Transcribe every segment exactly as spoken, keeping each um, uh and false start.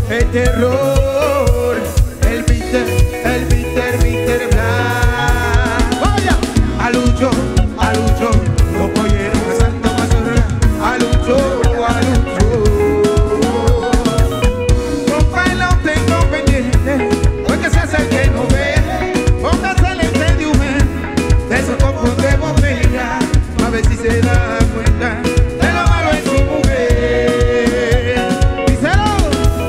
el terror, el mister, el mister, mister Black. Vaya, a Lucho, a Lucho, los polleros pasando mazorra, a Lucho, a Lucho. Compa, lo tengo pendiente, porque se hace el que no ve, póngase lente de humer, de esos copos de botella, a ver si se da cuenta de lo malo en su mujer. Díselo.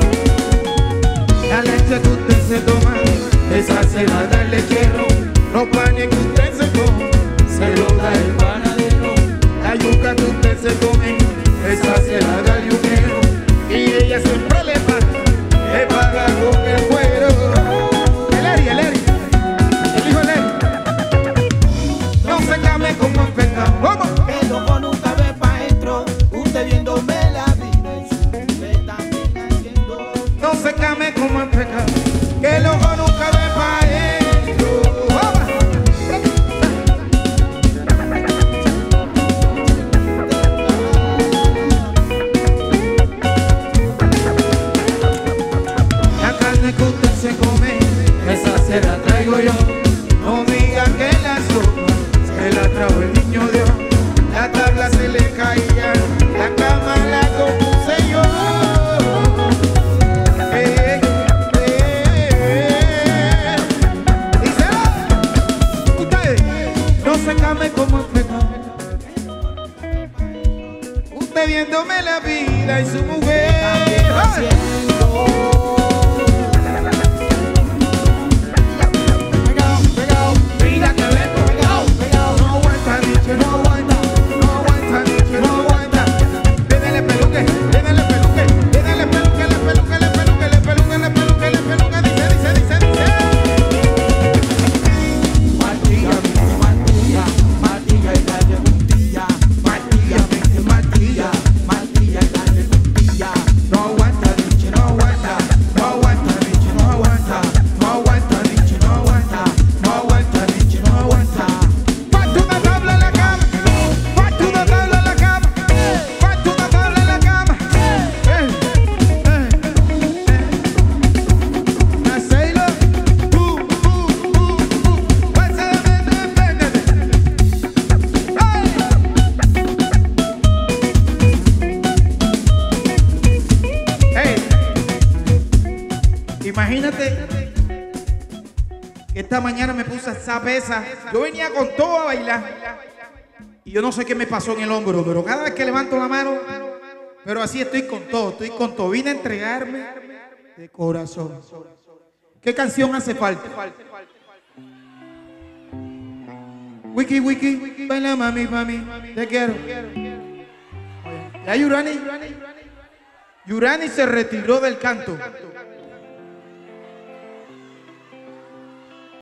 La leche que usted se toma, esa se la da el lechero. Los panes que usted se come, se lo da el panadero. La yuca que usted se come, esa se la da el yuquero. Y ella siempre le paga, le paga con el cuero. El Eri, el Eri, el hijo del Eri. No se came como en pecado. ¿Cómo? Que el ojo nunca ve pa' dentro, usted viéndome la vida y su mujer también haciendo. No se came como en pecado, que el ojo nunca ve pa' dentro. La carne que usted se come, esa se la traigo yo. No diga que la sopa se la trajo el niño Dios. La tabla se le caía, la cama la compuse yo. Eh, eh, díselo. Ustedes, no se came como en pecado. Usted viéndome la vida y su mujer. ¡Ay! Pegao, pegao, Mira que vengo, pegao, pegao. no aguanta, dicho, no aguanta, no aguanta, dicho, no aguanta. Dédale peluque, dédale peluque, dédale peluque, le peluque, le peluque, le peluque, le peluque, le peluque, dice, dice, dice, dice. Martilla, martilla, martilla y dale puntilla. Martilla, mente, martilla, martilla y dale puntilla. No aguanta, dicho, no aguanta, no aguanta, dicho, no aguanta, no aguanta, dicho, no aguanta, no aguanta, dicho, no aguanta. Falta una tabla en la cama, falta una tabla en la cama, falta una tabla en la cama. Eh, eh, eh. Hacelo, uh, uh, uh, uh. Pásame, depéndete. Hey. Imagínate que esta mañana me puse esa pesa. Yo venía con todo a bailar y yo no sé qué me pasó en el hombro, pero cada vez que levanto la mano, pero así estoy con todo, estoy con todo. Vine a entregarme de corazón. ¿Qué canción hace falta? Wiki, wiki, baila mami, mami, te quiero. Ya Yurani, Yurani se retiró del canto.